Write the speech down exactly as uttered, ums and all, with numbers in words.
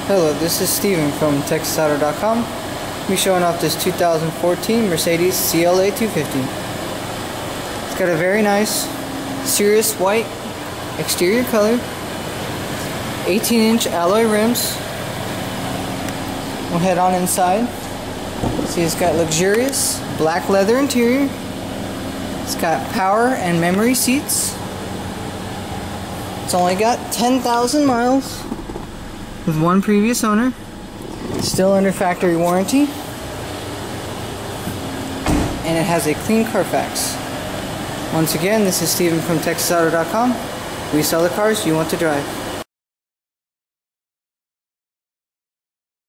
Hello, this is Steven from Texas Auto dot com. We're showing off this two thousand fourteen Mercedes C L A two fifty. It's got a very nice CIRRUS white exterior color, eighteen inch alloy rims. We'll head on inside. See, it's got luxurious black leather interior. It's got power and memory seats. It's only got ten thousand miles with one previous owner. Still under factory warranty. And it has a clean Carfax. Once again, this is Steven from Texas Auto dot com. We sell the cars you want to drive.